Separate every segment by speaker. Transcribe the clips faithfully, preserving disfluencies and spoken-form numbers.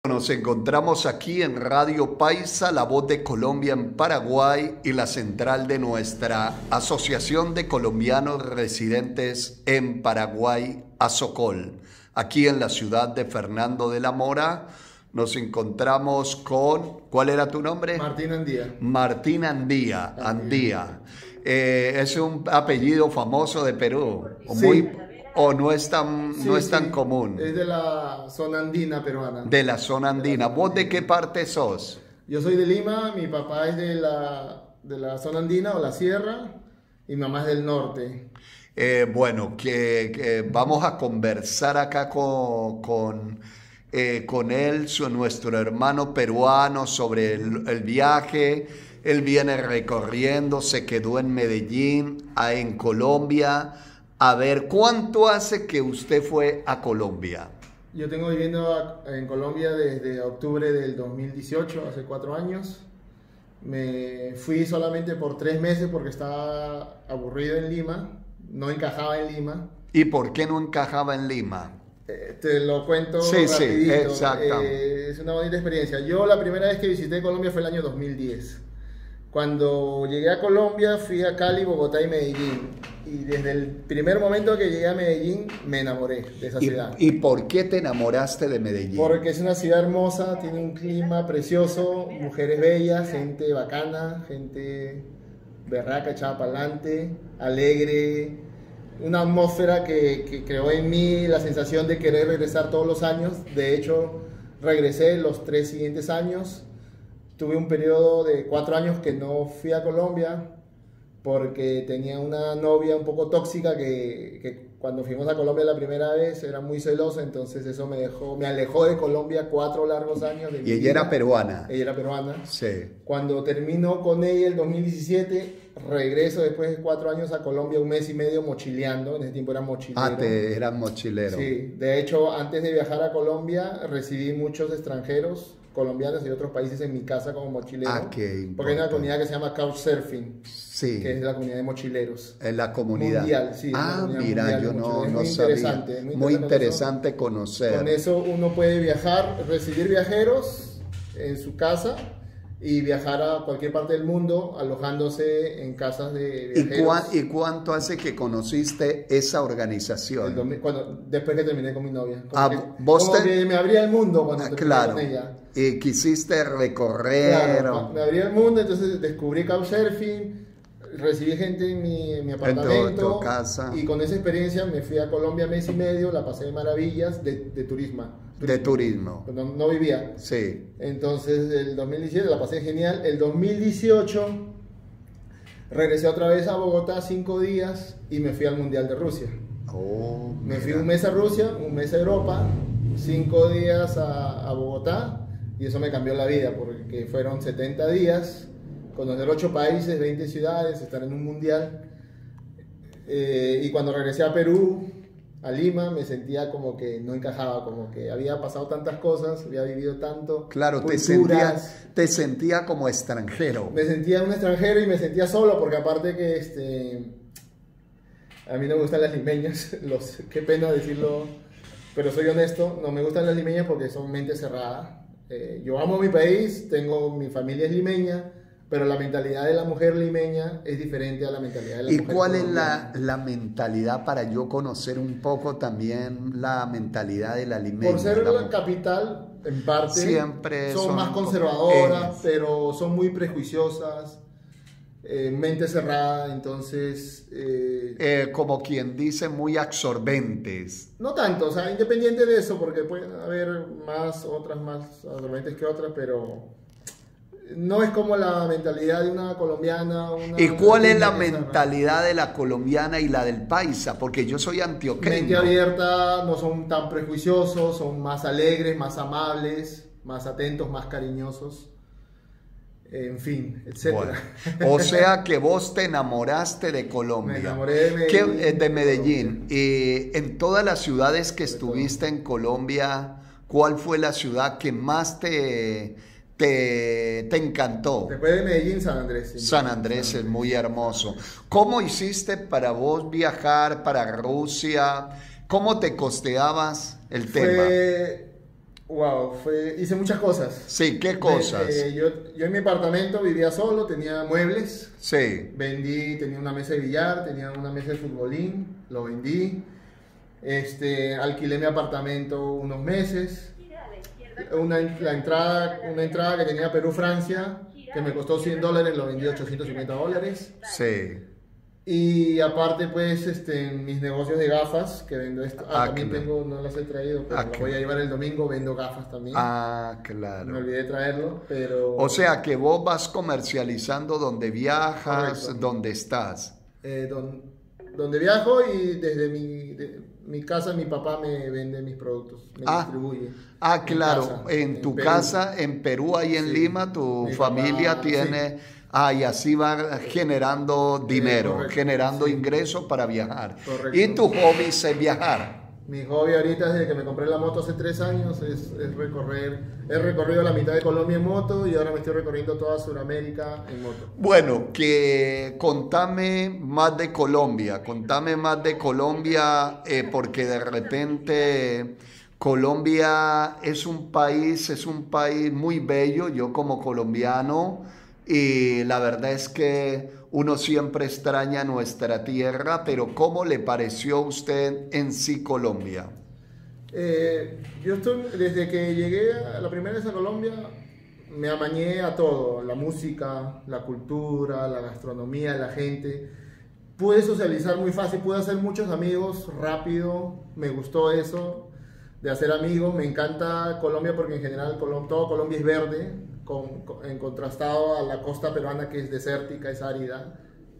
Speaker 1: Nos encontramos aquí en Radio Paisa, la voz de Colombia en Paraguay y la central de nuestra Asociación de Colombianos Residentes en Paraguay, ASOCOL. Aquí en la ciudad de Fernando de la Mora nos encontramos con... ¿Cuál era tu nombre?
Speaker 2: Martín Andía.
Speaker 1: Martín Andía, Andía. Eh, es un apellido famoso de Perú.
Speaker 2: Sí.
Speaker 1: Muy... ¿O no es tan,
Speaker 2: Sí,
Speaker 1: no es
Speaker 2: sí,
Speaker 1: tan común?
Speaker 2: Es de la zona andina peruana.
Speaker 1: De la zona andina. ¿Vos de qué parte sos?
Speaker 2: Yo soy de Lima, mi papá es de la, de la zona andina o la sierra y mi mamá es del norte.
Speaker 1: Eh, bueno, que, que vamos a conversar acá con, con, eh, con él, su, nuestro hermano peruano, sobre el, el viaje. Él viene recorriendo, se quedó en Medellín, a, en Colombia. A ver, ¿cuánto hace que usted fue a Colombia?
Speaker 2: Yo tengo viviendo en Colombia desde octubre del dos mil dieciocho, hace cuatro años. Me fui solamente por tres meses porque estaba aburrido en Lima, no encajaba en Lima.
Speaker 1: ¿Y por qué no encajaba en Lima?
Speaker 2: Eh, te lo cuento
Speaker 1: Sí, sí,
Speaker 2: rapidito.
Speaker 1: exacto.
Speaker 2: Eh, es una bonita experiencia. Yo la primera vez que visité Colombia fue el año dos mil diez. Cuando llegué a Colombia fui a Cali, Bogotá y Medellín. Y desde el primer momento que llegué a Medellín me enamoré de esa
Speaker 1: ¿Y,
Speaker 2: ciudad.
Speaker 1: ¿Y por qué te enamoraste de Medellín?
Speaker 2: Porque es una ciudad hermosa, tiene un clima precioso, mujeres bellas, gente bacana, gente berraca, echada para adelante, alegre. Una atmósfera que, que creó en mí la sensación de querer regresar todos los años. De hecho, regresé los tres siguientes años. Tuve un periodo de cuatro años que no fui a Colombia porque tenía una novia un poco tóxica que, que cuando fuimos a Colombia la primera vez era muy celosa, entonces eso me dejó, me alejó de Colombia cuatro largos años. De
Speaker 1: ¿Y
Speaker 2: mi
Speaker 1: ella
Speaker 2: vida.
Speaker 1: era peruana?
Speaker 2: Ella era peruana.
Speaker 1: Sí.
Speaker 2: Cuando terminó con ella el dos mil diecisiete, regreso después de cuatro años a Colombia, un mes y medio mochileando. En ese tiempo era mochilero.
Speaker 1: Ah, te eran mochilero.
Speaker 2: Sí, de hecho, antes de viajar a Colombia, recibí muchos extranjeros, colombianos y otros países en mi casa como mochilero.
Speaker 1: Ah, qué
Speaker 2: porque hay una
Speaker 1: importante.
Speaker 2: comunidad que se llama Couchsurfing,
Speaker 1: Sí.
Speaker 2: que es la comunidad de mochileros.
Speaker 1: En la comunidad.
Speaker 2: Mundial, sí,
Speaker 1: Ah,
Speaker 2: una comunidad
Speaker 1: mira,
Speaker 2: mundial
Speaker 1: yo
Speaker 2: de
Speaker 1: no,
Speaker 2: mochileros.
Speaker 1: no
Speaker 2: Muy
Speaker 1: sabía.
Speaker 2: interesante, muy
Speaker 1: Muy
Speaker 2: interesante
Speaker 1: interesante conocer.
Speaker 2: Con eso uno puede viajar, recibir viajeros en su casa y viajar a cualquier parte del mundo alojándose en casas de
Speaker 1: ¿Y,
Speaker 2: viajeros.
Speaker 1: cuán- ¿Y cuánto hace que conociste esa
Speaker 2: El
Speaker 1: organización?
Speaker 2: dos mil cuando, después que terminé con mi novia. Como,
Speaker 1: Ah,
Speaker 2: que,
Speaker 1: vos
Speaker 2: como
Speaker 1: te-
Speaker 2: que me abría el mundo cuando
Speaker 1: Ah,
Speaker 2: terminé
Speaker 1: claro.
Speaker 2: con ella.
Speaker 1: Y quisiste recorrer.
Speaker 2: Claro, me abría el mundo, entonces descubrí Couchsurfing, recibí gente en mi, en mi
Speaker 1: tu-
Speaker 2: apartamento.
Speaker 1: tu casa.
Speaker 2: Y con esa experiencia me fui a Colombia mes y medio, la pasé de maravillas de, de turismo.
Speaker 1: De turismo.
Speaker 2: No, no vivía.
Speaker 1: Sí.
Speaker 2: Entonces el dos mil diecisiete la pasé genial. El dos mil dieciocho regresé otra vez a Bogotá cinco días y me fui al Mundial de Rusia.
Speaker 1: Oh,
Speaker 2: Me fui
Speaker 1: mira.
Speaker 2: un mes a Rusia, un mes a Europa, cinco días a, a Bogotá y eso me cambió la vida porque fueron setenta días, conocer ocho países, veinte ciudades, estar en un mundial. Eh, y cuando regresé a Perú, a Lima, me sentía como que no encajaba, como que había pasado tantas cosas, había vivido tanto.
Speaker 1: Claro, te
Speaker 2: culturas.
Speaker 1: sentía, te sentía como extranjero.
Speaker 2: Me sentía un extranjero y me sentía solo porque aparte que este a mí no me gustan las limeñas, los, qué pena decirlo, pero soy honesto, no me gustan las limeñas porque son mente cerrada. Eh, yo amo mi país, tengo mi familia es limeña, pero la mentalidad de la mujer limeña es diferente a la mentalidad de la
Speaker 1: ¿Y
Speaker 2: mujer
Speaker 1: cuál es
Speaker 2: colombiana.
Speaker 1: la, la mentalidad para yo conocer un poco también la mentalidad de la limeña?
Speaker 2: Por ser
Speaker 1: la
Speaker 2: la
Speaker 1: mu-
Speaker 2: capital, en parte,
Speaker 1: Siempre
Speaker 2: son,
Speaker 1: son
Speaker 2: más
Speaker 1: como-
Speaker 2: conservadoras,
Speaker 1: es.
Speaker 2: pero son muy prejuiciosas, eh, mente cerrada, entonces... eh,
Speaker 1: Eh, como quien dice, muy absorbentes.
Speaker 2: no tanto, o sea, independiente de eso, porque pueden haber más, otras más absorbentes que otras, pero no es como la mentalidad de una colombiana. Una
Speaker 1: ¿Y cuál es la
Speaker 2: latina que se
Speaker 1: mentalidad de la colombiana y la del paisa? Porque yo soy
Speaker 2: mente
Speaker 1: antioqueño.
Speaker 2: abierta, no son tan prejuiciosos, son más alegres, más amables, más atentos, más cariñosos, en fin, etcétera.
Speaker 1: Bueno, o sea que vos te enamoraste de Colombia.
Speaker 2: Me enamoré de Medellín.
Speaker 1: ¿Qué- eh, de Medellín. Y en todas las ciudades que estuviste en Colombia, ¿cuál fue la ciudad que más te, te, te encantó?
Speaker 2: Después de Medellín, San Andrés. Sí.
Speaker 1: San Andrés es muy hermoso. ¿Cómo hiciste para vos viajar para Rusia? ¿Cómo te costeabas el tema?
Speaker 2: Fue Wow, fue, hice muchas cosas.
Speaker 1: Sí, ¿qué cosas?
Speaker 2: Eh, yo, yo en mi apartamento vivía solo, tenía muebles.
Speaker 1: Sí.
Speaker 2: Vendí, tenía una mesa de billar, tenía una mesa de futbolín, lo vendí. Este, alquilé mi apartamento unos meses. Una, la entrada, una entrada que tenía Perú-Francia, que me costó cien dólares, lo vendí a ochocientos cincuenta dólares.
Speaker 1: Sí.
Speaker 2: Y aparte, pues, este, en mis negocios de gafas, que vendo esto. Ah,
Speaker 1: Ah,
Speaker 2: también
Speaker 1: claro.
Speaker 2: tengo, no las he traído, pero
Speaker 1: Ah,
Speaker 2: las
Speaker 1: claro.
Speaker 2: voy a llevar el domingo, vendo gafas también.
Speaker 1: Ah,
Speaker 2: Me
Speaker 1: claro.
Speaker 2: olvidé de traerlo, pero...
Speaker 1: O sea que vos vas comercializando donde viajas,
Speaker 2: Correcto.
Speaker 1: donde estás.
Speaker 2: eh, don- donde viajo y desde mi, de- mi casa mi papá me vende mis productos, me
Speaker 1: Ah,
Speaker 2: distribuye.
Speaker 1: Ah,
Speaker 2: En
Speaker 1: claro,
Speaker 2: casa,
Speaker 1: en tu
Speaker 2: Perú.
Speaker 1: casa, en Perú, ahí en
Speaker 2: Sí.
Speaker 1: Lima, tu
Speaker 2: Mi
Speaker 1: familia
Speaker 2: papá,
Speaker 1: tiene, ah, y así va generando dinero,
Speaker 2: correcto,
Speaker 1: generando
Speaker 2: sí.
Speaker 1: ingresos para viajar.
Speaker 2: Correcto.
Speaker 1: Y tu hobby es viajar.
Speaker 2: Mi hobby ahorita, desde que me compré la moto hace tres años, es, es recorrer. He recorrido la mitad de Colombia en moto y ahora me estoy recorriendo toda Sudamérica en moto.
Speaker 1: Bueno, que contame más de Colombia, contame más de Colombia, eh, porque de repente Colombia es un país, es un país muy bello, yo como colombiano, y la verdad es que uno siempre extraña nuestra tierra, pero ¿cómo le pareció a usted en sí Colombia?
Speaker 2: Eh, yo estoy, desde que llegué a la primera vez a Colombia, me amañé a todo, la música, la cultura, la gastronomía, la gente. Pude socializar muy fácil, pude hacer muchos amigos rápido, me gustó eso, de hacer amigos. Me encanta Colombia porque en general Colom- todo Colombia es verde, con, con- en contrastado a la costa peruana que es desértica, es árida,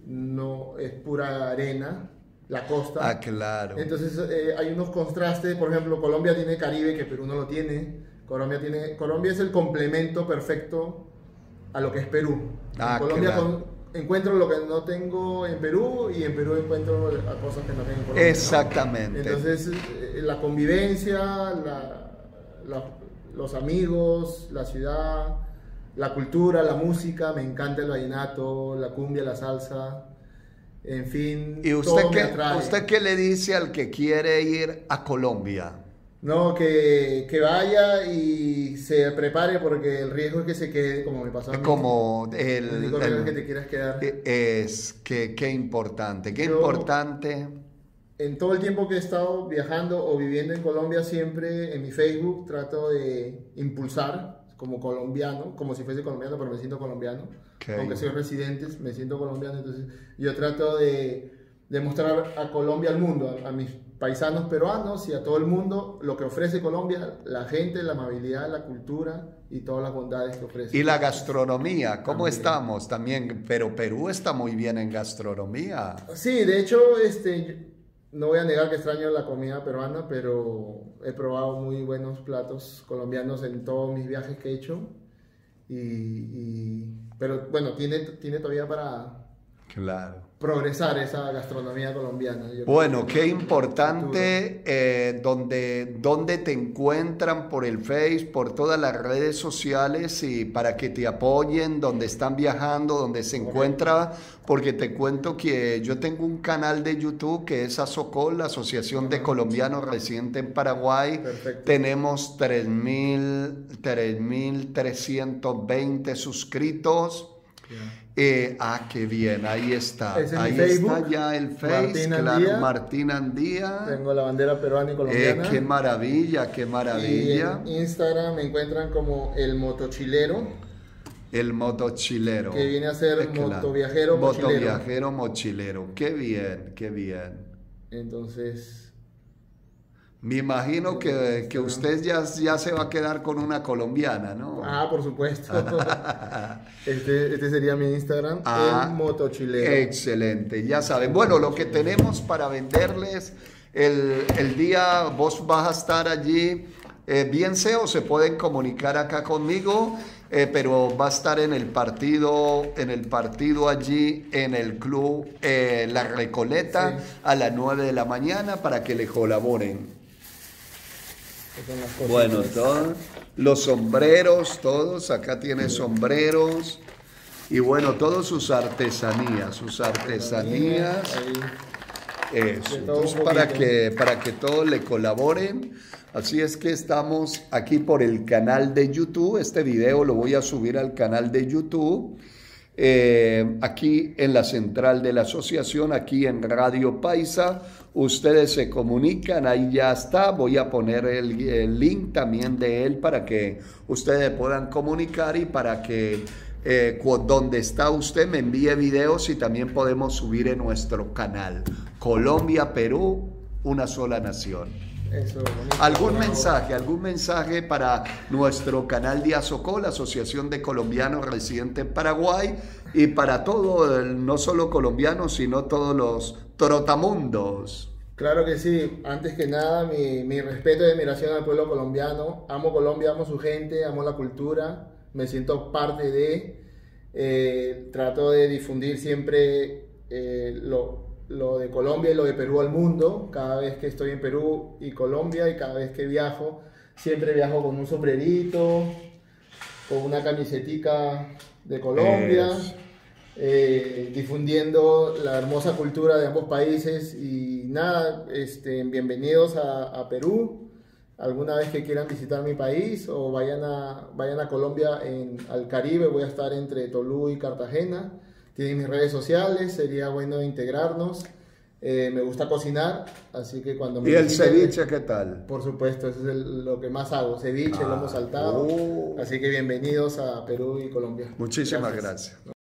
Speaker 2: no es pura arena, la costa.
Speaker 1: Ah, claro.
Speaker 2: Entonces eh, hay unos contrastes, por ejemplo, Colombia tiene Caribe que Perú no lo tiene. Colombia tiene, Colombia es el complemento perfecto a lo que es Perú.
Speaker 1: Ah,
Speaker 2: en Colombia
Speaker 1: claro.
Speaker 2: con- encuentro lo que no tengo en Perú y en Perú encuentro a cosas que no tengo en Colombia, ¿no?
Speaker 1: Exactamente.
Speaker 2: Entonces eh, la convivencia, la- la- los amigos, la ciudad, la cultura, la música, me encanta el vallenato, la cumbia, la salsa. En fin,
Speaker 1: ¿Y usted
Speaker 2: todo me
Speaker 1: qué,
Speaker 2: atrae.
Speaker 1: usted qué le dice al que quiere ir a Colombia?
Speaker 2: No, que, que vaya y se prepare porque el riesgo es que se quede como me pasó a mí.
Speaker 1: Como
Speaker 2: El
Speaker 1: el,
Speaker 2: único
Speaker 1: el-
Speaker 2: riesgo es que te quieras quedar.
Speaker 1: es que qué importante, qué
Speaker 2: Yo-
Speaker 1: importante.
Speaker 2: En todo el tiempo que he estado viajando o viviendo en Colombia, siempre en mi Facebook trato de impulsar como colombiano, como si fuese colombiano, pero me siento colombiano.
Speaker 1: Ok.
Speaker 2: Aunque soy residente, me siento colombiano. Entonces yo trato de, de mostrar a Colombia al mundo, a, a mis paisanos peruanos y a todo el mundo lo que ofrece Colombia, la gente, la amabilidad, la cultura y todas las bondades que ofrece.
Speaker 1: Y la gastronomía, ¿cómo
Speaker 2: También.
Speaker 1: estamos? También, pero Perú está muy bien en gastronomía.
Speaker 2: Sí, de hecho, este, yo no voy a negar que extraño la comida peruana, pero he probado muy buenos platos colombianos en todos mis viajes que he hecho. Y, y- pero bueno, tiene, tiene todavía para
Speaker 1: Claro.
Speaker 2: progresar esa gastronomía colombiana. Yo
Speaker 1: Bueno,
Speaker 2: creo que-
Speaker 1: qué importante eh, donde, donde te encuentran por el Face, por todas las redes sociales y para que te apoyen, donde están viajando, donde se encuentra, porque te cuento que yo tengo un canal de YouTube que es ASOCOL, la Asociación de Colombianos Residentes en Paraguay.
Speaker 2: Perfecto.
Speaker 1: Tenemos tres mil trescientos veinte suscritos.
Speaker 2: Ya.
Speaker 1: Eh, ah, qué bien, ahí está.
Speaker 2: Ese es mi
Speaker 1: Ahí
Speaker 2: Facebook,
Speaker 1: está ya el Face,
Speaker 2: Martín
Speaker 1: claro,
Speaker 2: Andía.
Speaker 1: Martín Andía.
Speaker 2: Tengo la bandera peruana y
Speaker 1: Eh,
Speaker 2: colombiana.
Speaker 1: qué maravilla, qué
Speaker 2: Y
Speaker 1: maravilla.
Speaker 2: en Instagram me encuentran como el motochilero,
Speaker 1: El motochilero.
Speaker 2: que viene a ser
Speaker 1: Eh, claro.
Speaker 2: motoviajero, mochilero.
Speaker 1: Motoviajero, mochilero. Qué bien, qué bien.
Speaker 2: Entonces,
Speaker 1: Me imagino que, que usted ya, ya se va a quedar con una colombiana, ¿no?
Speaker 2: ah, por supuesto. este, este sería mi Instagram,
Speaker 1: Ah,
Speaker 2: el motochilero.
Speaker 1: Excelente, ya saben. Bueno, lo que tenemos para venderles, el, el día vos vas a estar allí, eh, bien sea o se pueden comunicar acá conmigo, eh, pero va a estar en el partido, en el partido allí, en el club eh, La Recoleta,
Speaker 2: Sí.
Speaker 1: a las nueve de la mañana para que le colaboren.
Speaker 2: Esas son las cosas.
Speaker 1: Bueno, todos los sombreros, todos, acá tiene sombreros y bueno, todas sus artesanías, sus artesanías.
Speaker 2: Ahí.
Speaker 1: Eso,
Speaker 2: De todo un
Speaker 1: entonces para
Speaker 2: poquito.
Speaker 1: que, para que todos le colaboren. Así es que estamos aquí por el canal de YouTube. Este video lo voy a subir al canal de YouTube. Eh, aquí en la central de la asociación, aquí en Radio Paisa, ustedes se comunican, ahí ya está, voy a poner el, el link también de él para que ustedes puedan comunicar y para que eh, donde está usted me envíe videos y también podemos subir en nuestro canal. Colombia, Perú, una sola nación.
Speaker 2: Eso, bonito.
Speaker 1: ¿Algún
Speaker 2: Bravo.
Speaker 1: mensaje, algún mensaje para nuestro canal de ASOCO, la Asociación de Colombianos Residentes en Paraguay, y para todo, el, no solo colombianos, sino todos los trotamundos?
Speaker 2: Claro que sí. Antes que nada, mi, mi respeto y admiración al pueblo colombiano. Amo Colombia, amo su gente, amo la cultura. Me siento parte de. Eh, trato de difundir siempre eh, lo, lo de Colombia y lo de Perú al mundo. Cada vez que estoy en Perú y Colombia y cada vez que viajo, siempre viajo con un sombrerito, con una camisetica de Colombia.
Speaker 1: Es.
Speaker 2: Eh, difundiendo la hermosa cultura de ambos países y nada, este, bienvenidos a, a Perú, alguna vez que quieran visitar mi país o vayan a, vayan a Colombia, en, al Caribe, voy a estar entre Tolú y Cartagena, tienen mis redes sociales, sería bueno integrarnos, eh, me gusta cocinar, así que cuando me
Speaker 1: ¿Y el
Speaker 2: visiten,
Speaker 1: ceviche qué tal?
Speaker 2: por supuesto, eso es el- lo que más hago, ceviche,
Speaker 1: Ah,
Speaker 2: lomo saltado,
Speaker 1: oh.
Speaker 2: así que bienvenidos a Perú y Colombia.
Speaker 1: Muchísimas gracias.